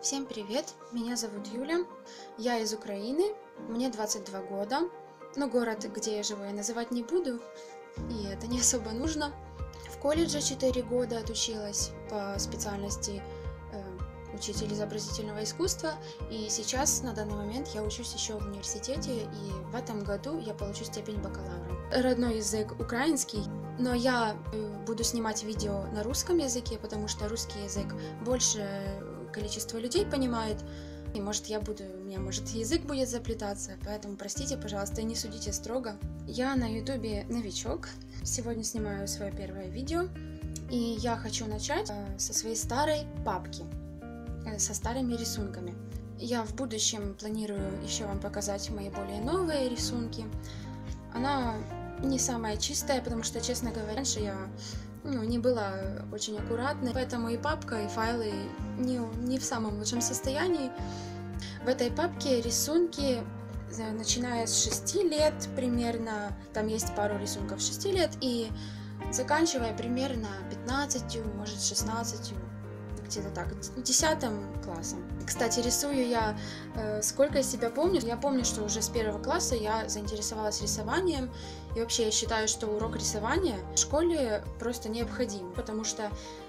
Всем привет, меня зовут Юля, я из Украины, мне 22 года, но город, где я живу, я называть не буду, и это не особо нужно. В колледже 4 года отучилась по специальности учитель изобразительного искусства, и сейчас, на данный момент, я учусь еще в университете, и в этом году я получу степень бакалавра. Родной язык украинский, но я буду снимать видео на русском языке, потому что русский язык больше количество людей понимает, и у меня может язык будет заплетаться, поэтому простите, пожалуйста, и не судите строго. Я на ютубе новичок, сегодня снимаю свое первое видео, и я хочу начать со своей старой папки, со старыми рисунками. Я в будущем планирую еще вам показать мои более новые рисунки. Она не самая чистая, потому что, честно говоря, раньше я не была очень аккуратной, поэтому и папка, и файлы не в самом лучшем состоянии. В этой папке рисунки, начиная с 6 лет примерно, там есть пару рисунков 6 лет, и заканчивая примерно 15, может 16, где-то так, 10 классом. Кстати, рисую я, сколько я себя помню. Я помню, что уже с 1 класса я заинтересовалась рисованием. И вообще я считаю, что урок рисования в школе просто необходим, потому что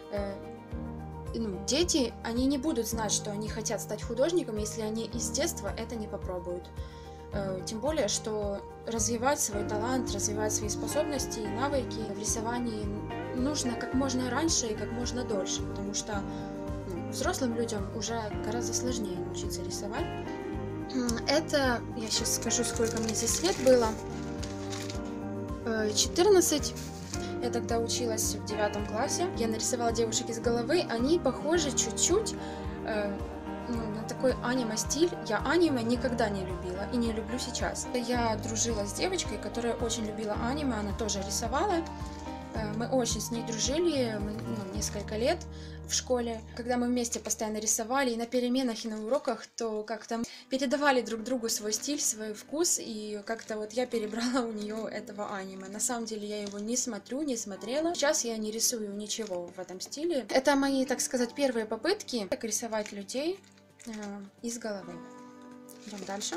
дети, они не будут знать, что они хотят стать художником, если они из детства это не попробуют. Тем более, что развивать свой талант, развивать свои способности и навыки в рисовании нужно как можно раньше и как можно дольше, потому что взрослым людям уже гораздо сложнее научиться рисовать. Это, я сейчас скажу, сколько мне здесь лет было. 14. Я тогда училась в 9 классе. Я нарисовала девушек из головы. Они похожи чуть-чуть на такой аниме-стиль. Я аниме никогда не любила и не люблю сейчас. Я дружила с девочкой, которая очень любила аниме. Она тоже рисовала. Мы очень с ней дружили несколько лет в школе. Когда мы вместе постоянно рисовали и на переменах, и на уроках, то как-то передавали друг другу свой стиль, свой вкус, и как-то вот я перебрала у нее этого аниме. На самом деле я его не смотрела. Сейчас я не рисую ничего в этом стиле. Это мои, так сказать, первые попытки как рисовать людей из головы. Идем дальше.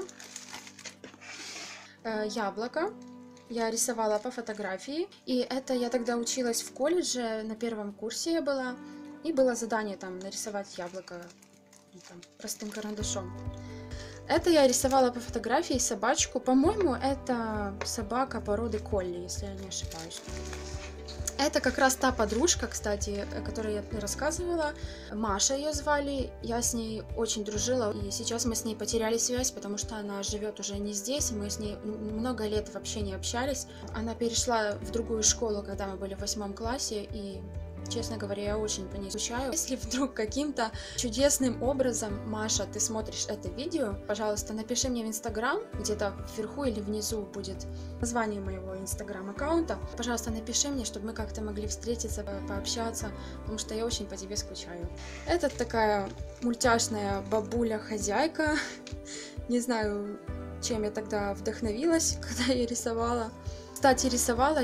Яблоко. Я рисовала по фотографии, и это я тогда училась в колледже, на 1 курсе я была, и было задание там нарисовать яблоко простым карандашом. Это я рисовала по фотографии собачку, по-моему, это собака породы колли, если я не ошибаюсь. Это как раз та подружка, кстати, о которой я рассказывала. Маша ее звали. Я с ней очень дружила. И сейчас мы с ней потеряли связь, потому что она живет уже не здесь. Мы с ней много лет вообще не общались. Она перешла в другую школу, когда мы были в 8 классе. И, честно говоря, я очень по ней скучаю. Если вдруг каким-то чудесным образом, Маша, ты смотришь это видео, пожалуйста, напиши мне в Инстаграм, где-то вверху или внизу будет название моего Инстаграм-аккаунта. Пожалуйста, напиши мне, чтобы мы как-то могли встретиться, пообщаться, потому что я очень по тебе скучаю. Это такая мультяшная бабуля-хозяйка. Не знаю, чем я тогда вдохновилась, когда я рисовала. Кстати, рисовала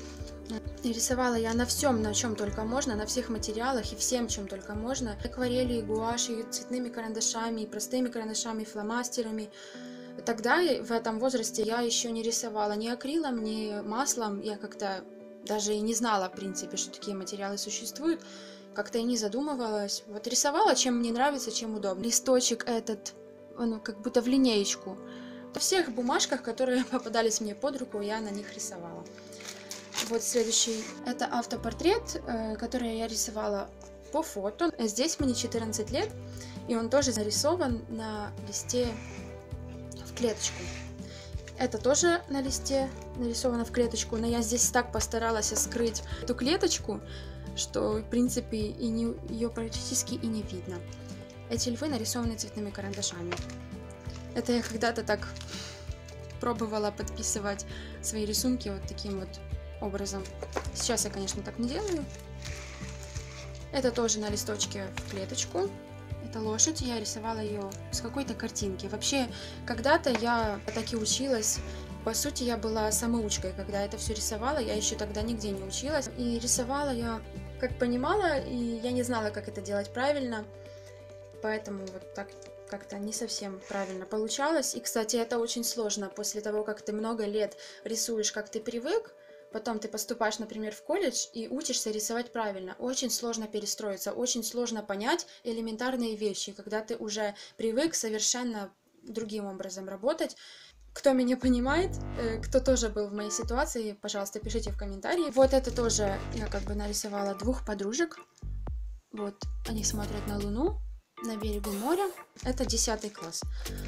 я на всем, на чем только можно, на всех материалах и всем, чем только можно. Акварели, и гуашью, и цветными карандашами, и простыми карандашами, и фломастерами. Тогда, в этом возрасте, я еще не рисовала ни акрилом, ни маслом. Я как-то даже и не знала, в принципе, что такие материалы существуют. Как-то и не задумывалась. Вот рисовала, чем мне нравится, чем удобно. Листочек этот, как будто в линеечку. На всех бумажках, которые попадались мне под руку, я на них рисовала. Вот следующий. Это автопортрет, который я рисовала по фото. Здесь мне 14 лет, и он тоже нарисован на листе в клеточку. Это тоже на листе нарисовано в клеточку, но я здесь так постаралась скрыть эту клеточку, что, в принципе, ее практически и не видно. Эти львы нарисованы цветными карандашами. Это я когда-то так пробовала подписывать свои рисунки вот таким вот образом. Сейчас я, конечно, так не делаю. Это тоже на листочке в клеточку. Это лошадь. Я рисовала ее с какой-то картинки. Вообще, когда-то я так и училась. По сути, я была самоучкой, когда это все рисовала. Я еще тогда нигде не училась. И рисовала я, как понимала, и я не знала, как это делать правильно. поэтому вот так как-то не совсем правильно получалось. И, кстати, это очень сложно после того, как ты много лет рисуешь, как ты привык, потом ты поступаешь, например, в колледж и учишься рисовать правильно. Очень сложно перестроиться, очень сложно понять элементарные вещи, когда ты уже привык совершенно другим образом работать. Кто меня понимает, кто тоже был в моей ситуации, пожалуйста, пишите в комментарии. Вот это тоже я как бы нарисовала двух подружек. Вот они смотрят на Луну на берегу моря. Это 10 класс.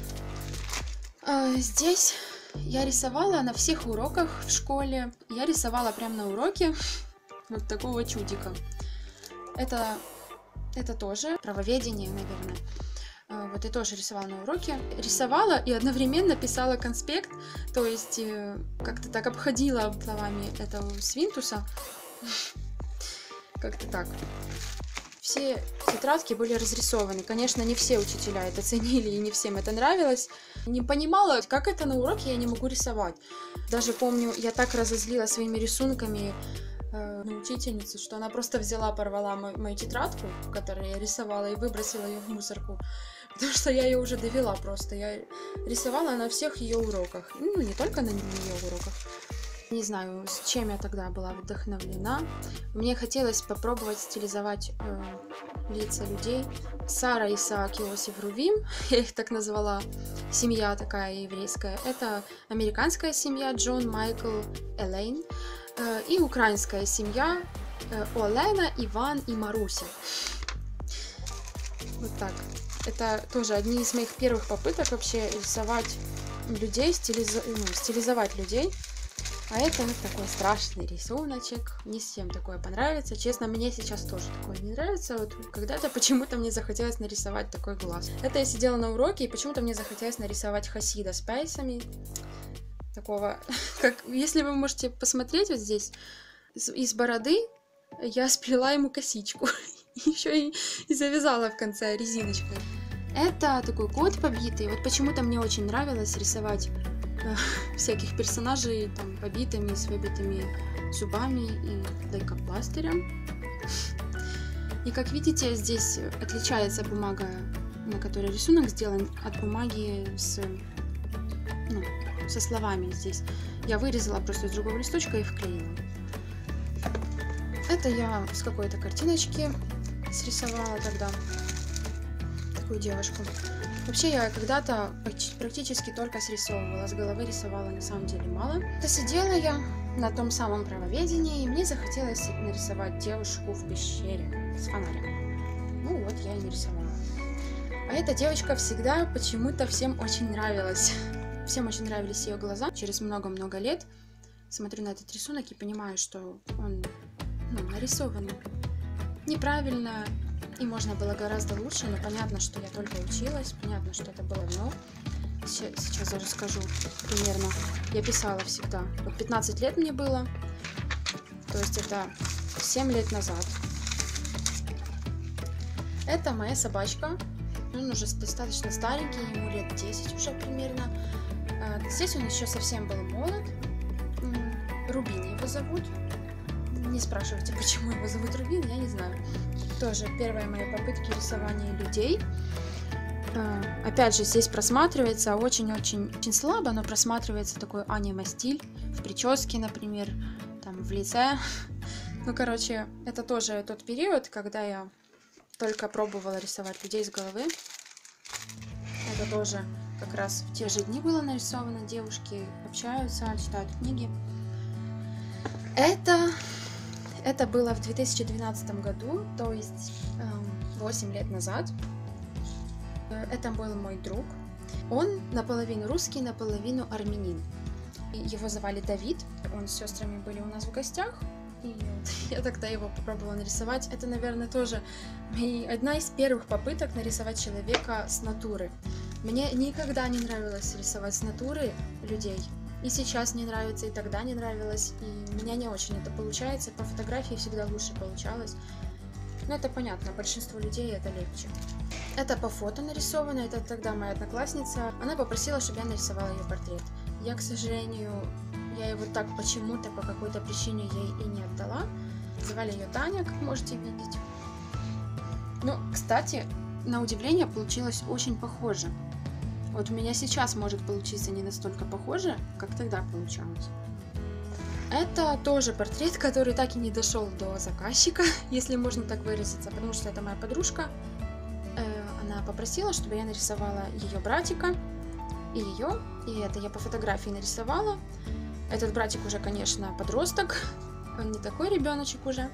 Здесь я рисовала на всех уроках в школе. Я рисовала прямо на уроке вот такого чудика. Это тоже правоведение, наверное. Вот я тоже рисовала на уроке. Рисовала и одновременно писала конспект. То есть как-то так обходила словами этого свинтуса. Как-то так. Все тетрадки были разрисованы. Конечно, не все учителя это ценили и не всем это нравилось. Не понимала, как это на уроке я не могу рисовать. Даже помню, я так разозлила своими рисунками на учительницу, что она просто взяла, порвала мою тетрадку, которую я рисовала, и выбросила ее в мусорку. Потому что я ее уже довела просто. Я рисовала на всех ее уроках. Ну, не только на ее уроках. Не знаю, с чем я тогда была вдохновлена. Мне хотелось попробовать стилизовать лица людей. Сара, Исаак, Иосиф, Рувим, я их так назвала, семья такая еврейская. Это американская семья Джон, Майкл, Элейн. И украинская семья Олена, Иван и Маруся. Вот так. Это тоже одни из моих первых попыток вообще рисовать людей, стилизовать людей. А это вот такой страшный рисуночек. Не всем такое понравится. Честно, мне сейчас тоже такое не нравится. Вот когда-то почему-то мне захотелось нарисовать такой глаз. Это я сидела на уроке, и почему-то мне захотелось нарисовать хасида с пейсами. Такого, как... Если вы можете посмотреть вот здесь, из бороды я сплела ему косичку. Еще и завязала в конце резиночкой. Это такой кот побитый. Вот почему-то мне очень нравилось рисовать всяких персонажей там побитыми, с выбитыми зубами и лейкопластырем. И как видите, здесь отличается бумага, на которой рисунок сделан, от бумаги со словами здесь. Я вырезала просто с другого листочка и вклеила. Это я с какой-то картиночки срисовала тогда такую девушку. Вообще я когда-то практически только срисовывала, с головы рисовала на самом деле мало. Это сидела я на том самом правоведении, и мне захотелось нарисовать девушку в пещере с фонарем. Ну вот, я и нарисовала. А эта девочка всегда почему-то всем очень нравилась. Всем очень нравились ее глаза. Через много-много лет смотрю на этот рисунок и понимаю, что он нарисован неправильно. И можно было гораздо лучше, но понятно, что я только училась, понятно, что это было давно. Сейчас я расскажу примерно. Я писала всегда. Вот 15 лет мне было, то есть это 7 лет назад. Это моя собачка. Он уже достаточно старенький, ему лет 10 уже примерно. Здесь он еще совсем был молод. Рубин его зовут. Не спрашивайте, почему его зовут Рубин, я не знаю. Тоже первые мои попытки рисования людей. Опять же, здесь просматривается очень-очень слабо, но просматривается такой аниме-стиль. В прическе, например, там в лице. Ну, короче, это тоже тот период, когда я только пробовала рисовать людей с головы. Это тоже как раз в те же дни было нарисовано. Девушки общаются, читают книги. Это было в 2012 году, то есть 8 лет назад. Это был мой друг. Он наполовину русский, наполовину армянин. Его звали Давид. Он с сестрами были у нас в гостях. И я тогда его попробовала нарисовать. Это, наверное, тоже одна из первых попыток нарисовать человека с натуры. Мне никогда не нравилось рисовать с натуры людей. И сейчас не нравится, и тогда не нравилось, и у меня не очень это получается. По фотографии всегда лучше получалось. Но это понятно, большинству людей это легче. Это по фото нарисовано, это тогда моя одноклассница. Она попросила, чтобы я нарисовала ее портрет. Я, к сожалению, я его так почему-то, по какой-то причине ей и не отдала. Звали ее Таня, как можете видеть. Ну, кстати, на удивление получилось очень похоже. Вот у меня сейчас может получиться не настолько похоже, как тогда получалось. Это тоже портрет, который так и не дошел до заказчика, если можно так выразиться, потому что это моя подружка. Она попросила, чтобы я нарисовала ее братика и ее, и это я по фотографии нарисовала. Этот братик уже, конечно, подросток, он не такой ребеночек уже.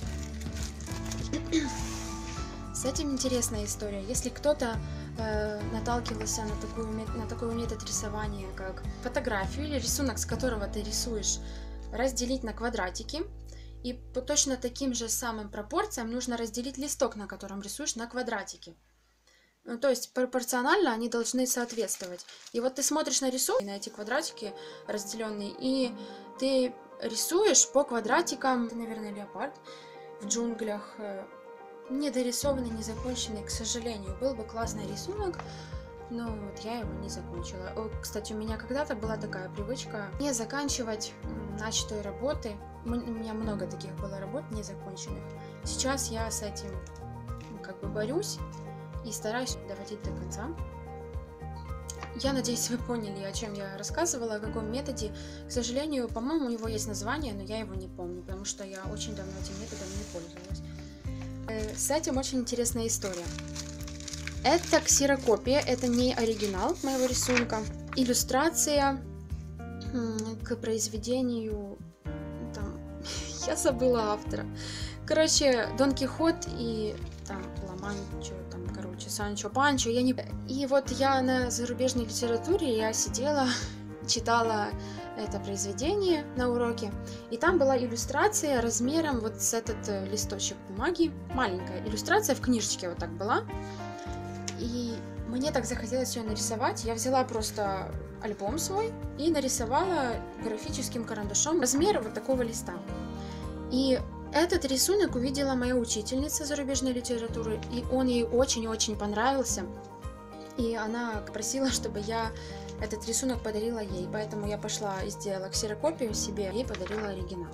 С этим интересная история. Если кто-то наталкивался на такой метод рисования, как фотографию или рисунок, с которого ты рисуешь, разделить на квадратики, и по точно таким же самым пропорциям нужно разделить листок, на котором рисуешь, на квадратики. Ну, то есть пропорционально они должны соответствовать. И вот ты смотришь на рисунок, на эти квадратики разделенные, и ты рисуешь по квадратикам. Это, наверное, леопард в джунглях. Недорисованный, незаконченный, к сожалению. Был бы классный рисунок, но вот я его не закончила. Кстати, у меня когда-то была такая привычка не заканчивать начатые работы. У меня много таких было работ незаконченных. Сейчас я с этим как бы борюсь и стараюсь доводить до конца. Я надеюсь, вы поняли, о чем я рассказывала, о каком методе. К сожалению, по-моему, у него есть название, но я его не помню, потому что я очень давно этим методом не пользовалась. С этим очень интересная история. Это ксерокопия, это не оригинал моего рисунка. Иллюстрация к произведению, там, я забыла автора. Короче, Дон Кихот и там Ла-Манчо, там, короче, Санчо Панчо, я не... И вот я на зарубежной литературе, я сидела, читала это произведение на уроке, и там была иллюстрация размером вот с этот листочек бумаги, маленькая иллюстрация в книжечке вот так была, и мне так захотелось ее нарисовать, я взяла просто альбом свой и нарисовала графическим карандашом размер вот такого листа. И этот рисунок увидела моя учительница зарубежной литературы, и он ей очень-очень понравился, и она просила, чтобы я этот рисунок подарила ей, поэтому я пошла и сделала ксерокопию себе, ей подарила оригинал.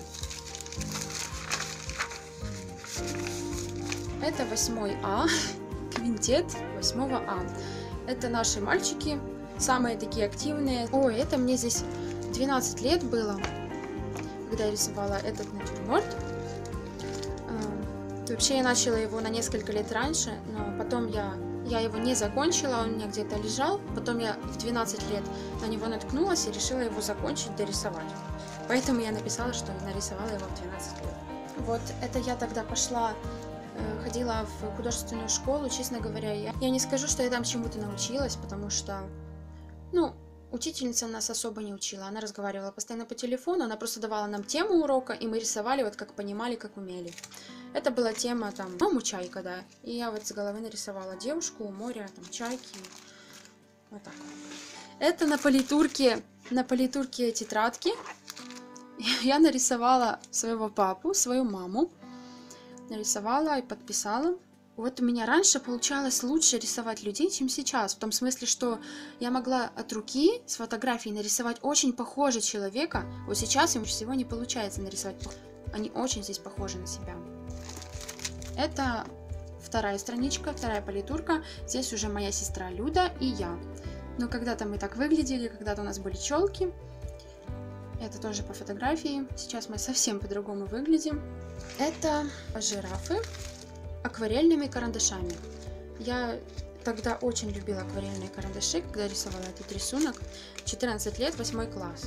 Это 8 А, квинтет 8 А. Это наши мальчики, самые такие активные. Ой, это мне здесь 12 лет было, когда я рисовала этот натюрморт. Вообще я начала его на несколько лет раньше, но потом я его не закончила, он у меня где-то лежал. Потом я в 12 лет на него наткнулась и решила его закончить, дорисовать. Поэтому я написала, что нарисовала его в 12 лет. Вот это я тогда пошла, ходила в художественную школу, честно говоря. Я не скажу, что я там чему-то научилась, потому что, ну, учительница нас особо не учила. Она разговаривала постоянно по телефону, она просто давала нам тему урока, и мы рисовали вот как понимали, как умели. Это была тема там «Маму чайка», да. И я вот с головы нарисовала девушку, море, там чайки. Вот так вот. Это на политурке тетрадки. Я нарисовала своего папу, свою маму. Нарисовала и подписала. Вот у меня раньше получалось лучше рисовать людей, чем сейчас. В том смысле, что я могла от руки с фотографии нарисовать очень похоже человека. Вот сейчас им всего не получается нарисовать. Они очень здесь похожи на себя. Это вторая страничка, вторая политурка. Здесь уже моя сестра Люда и я. Но когда-то мы так выглядели, когда-то у нас были челки. Это тоже по фотографии. Сейчас мы совсем по-другому выглядим. Это жирафы акварельными карандашами. Я тогда очень любила акварельные карандаши, когда рисовала этот рисунок. 14 лет, 8 класс.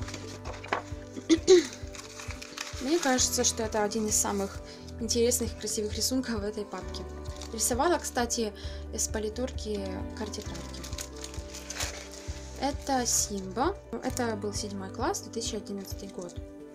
Мне кажется, что это один из самых интересных и красивых рисунков в этой папке. Рисовала, кстати, из политурки картетрадки. Это Симба. Это был 7 класс, 2011 год.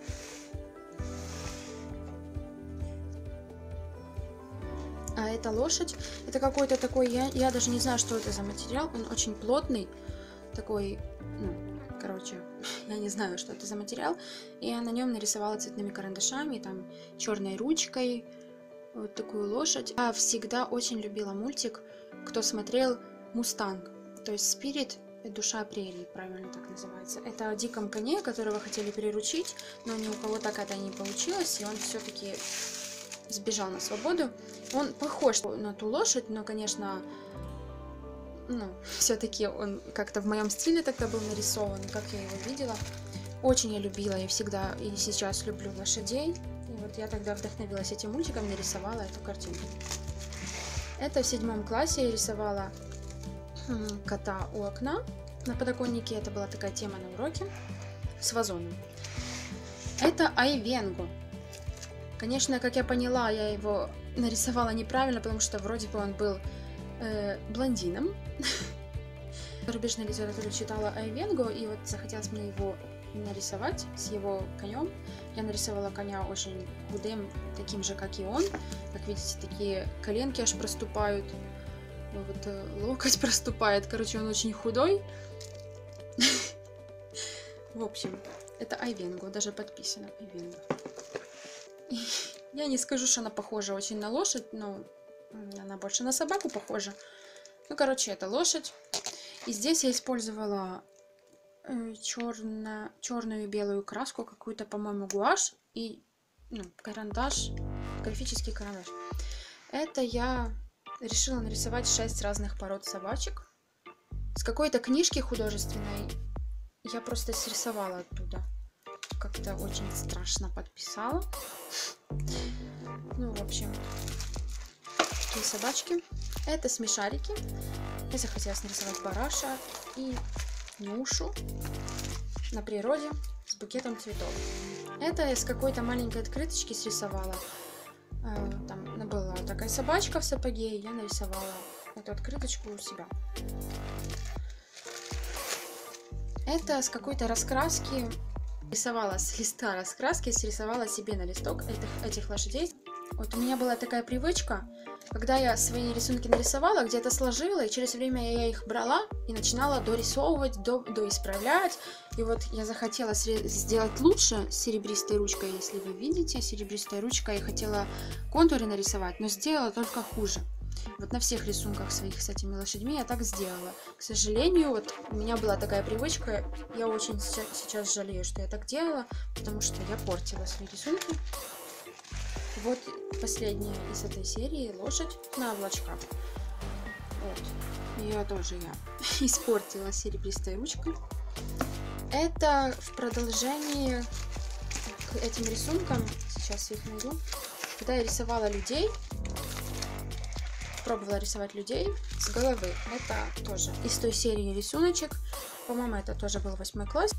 А это лошадь. Это какой-то такой, я даже не знаю, что это за материал. Он очень плотный. Такой, ну, короче, я не знаю, что это за материал. И я на нем нарисовала цветными карандашами, там, черной ручкой. Вот такую лошадь. Я всегда очень любила мультик, кто смотрел «Мустанг». То есть «Спирит», «Душа прерий», правильно так называется. Это о диком коне, которого хотели приручить, но ни у кого так это не получилось, и он все-таки сбежал на свободу. Он похож на ту лошадь, но, конечно, ну, все-таки он как-то в моем стиле тогда был нарисован, как я его видела. Очень я любила и всегда, и сейчас люблю лошадей. И вот я тогда вдохновилась этим мультиком, нарисовала эту картинку. Это в 7 классе я рисовала кота у окна на подоконнике. Это была такая тема на уроке с вазоном. Это Айвенго. Конечно, как я поняла, я его нарисовала неправильно, потому что вроде бы он был блондином. Зарубежную литературу читала Айвенго, и вот захотелось мне его нарисовать с его конем. Я нарисовала коня очень худым, таким же, как и он. Как видите, такие коленки аж проступают. Вот локоть проступает. Короче, он очень худой. В общем, это Айвенго, даже подписано Айвенго. Я не скажу, что она похожа очень на лошадь, но она больше на собаку похожа. Ну, короче, это лошадь. И здесь я использовала черную и белую краску, какую-то, по-моему, гуашь и карандаш, графический карандаш. Это я решила нарисовать 6 разных пород собачек. С какой-то книжки художественной я просто срисовала оттуда. Как-то очень страшно подписала. Ну, в общем, такие собачки. Это смешарики. Я захотелось нарисовать бараша и Нюшу на природе с букетом цветов. Это я с какой-то маленькой открыточки срисовала. Там была такая собачка в сапоге, и я нарисовала эту открыточку у себя. Это с какой-то раскраски рисовала с листа раскраски, срисовала себе на листок этих лошадей. Вот у меня была такая привычка, когда я свои рисунки нарисовала, где-то сложила, и через время я их брала и начинала дорисовывать, доисправлять. И вот я захотела сделать лучше с серебристой ручкой, если вы видите, серебристой ручкой я хотела контуры нарисовать, но сделала только хуже. Вот на всех рисунках своих с этими лошадьми я так сделала. К сожалению, вот у меня была такая привычка, я очень сейчас жалею, что я так делала, потому что я портила свои рисунки. Вот последняя из этой серии лошадь на облачках. Вот. Ее тоже я испортила серебристой ручкой. Это в продолжении к этим рисункам, сейчас я их найду, когда я рисовала людей, пробовала рисовать людей с головы. Это тоже из той серии рисуночек. По-моему, это тоже был 8 класс.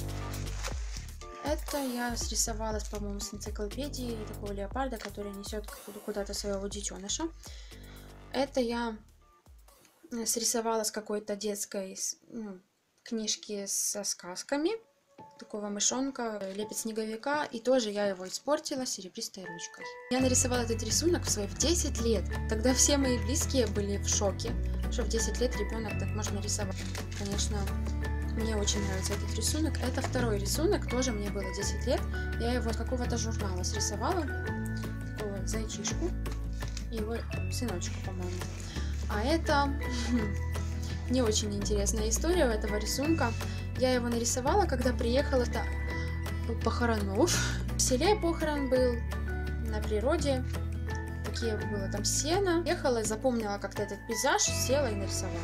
Это я срисовала, по-моему, с энциклопедии такого леопарда, который несет куда-то своего детеныша. Это я срисовала с какой-то детской книжки со сказками. Такого мышонка лепит снеговика, и тоже я его испортила серебристой ручкой. Я нарисовала этот рисунок в 10 лет. Тогда все мои близкие были в шоке, что в 10 лет ребенок так можно рисовать. Конечно, мне очень нравится этот рисунок. Это второй рисунок, тоже мне было 10 лет. Я его с какого-то журнала срисовала, такого зайчишку, его сыночку, по-моему. А это не очень интересная история у этого рисунка. Я его нарисовала, когда приехала похоронов. В селе похорон был, на природе. Такие было там сено. Ехала, запомнила как-то этот пейзаж, села и нарисовала.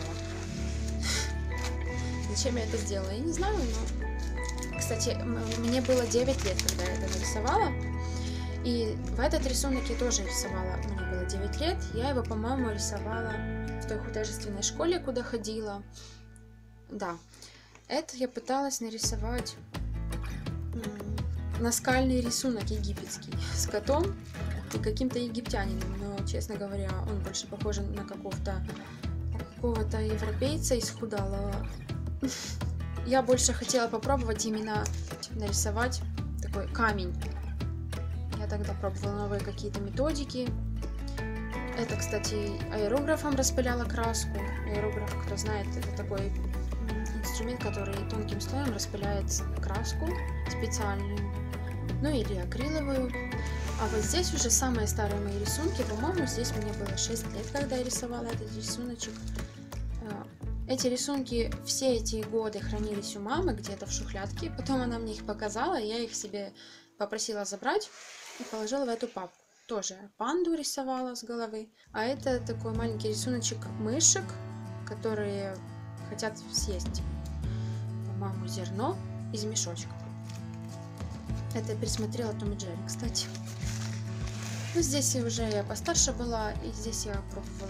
Зачем я это сделала, я не знаю, но... Кстати, мне было 9 лет, когда я это нарисовала. И в этот рисунок я тоже рисовала. Мне было 9 лет. Я его, по-моему, рисовала в той художественной школе, куда ходила. Да. Это я пыталась нарисовать наскальный рисунок египетский с котом и каким-то египтянином. Но, честно говоря, он больше похож на какого-то европейца исхудалого. Я больше хотела попробовать именно нарисовать такой камень. Я тогда пробовала новые какие-то методики. Это, кстати, аэрографом распыляла краску. Аэрограф, кто знает, это такой инструмент, который тонким слоем распыляет краску специальную, ну или акриловую. А вот здесь уже самые старые мои рисунки. По-моему, здесь мне было 6 лет, когда я рисовала этот рисуночек. Эти рисунки все эти годы хранились у мамы где-то в шухлядке. Потом она мне их показала, и я их себе попросила забрать и положила в эту папку. тоже панду рисовала с головы. А это такой маленький рисуночек мышек, которые хотят съесть, по-моему, зерно из мешочка. Это я пересмотрела Том и Джерри, кстати. Ну, здесь уже я постарше была, и здесь я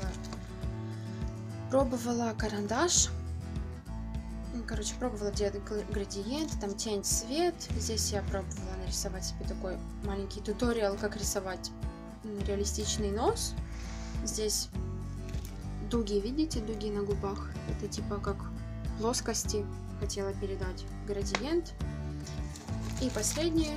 пробовала карандаш. Короче, пробовала делать градиент, там тень, свет. Здесь я пробовала нарисовать себе такой маленький туториал, как рисовать реалистичный нос. Здесь дуги, видите, дуги на губах. Это типа как плоскости хотела передать. Градиент. И последнее,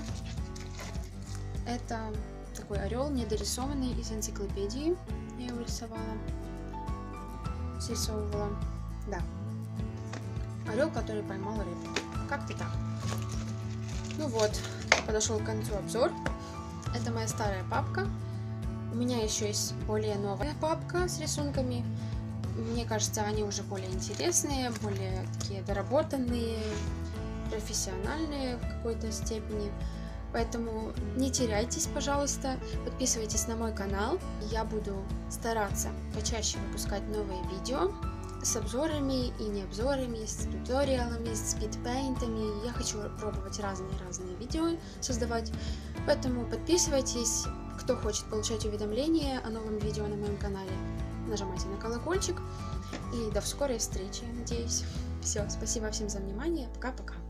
это такой орел недорисованный из энциклопедии. Я его рисовала, срисовывала. Да. Орел, который поймал рыбу. Как-то так. Ну вот, подошел к концу обзор. Это моя старая папка. У меня еще есть более новая папка с рисунками. Мне кажется, они уже более интересные, более такие доработанные, профессиональные в какой-то степени. Поэтому не теряйтесь, пожалуйста, подписывайтесь на мой канал. Я буду стараться почаще выпускать новые видео с обзорами и не обзорами, с туториалами, с спидпейнтами. Я хочу пробовать разные видео создавать. Поэтому подписывайтесь, кто хочет получать уведомления о новом видео на моем канале. Нажимайте на колокольчик. И до скорой встречи, надеюсь. Все, спасибо всем за внимание. Пока-пока.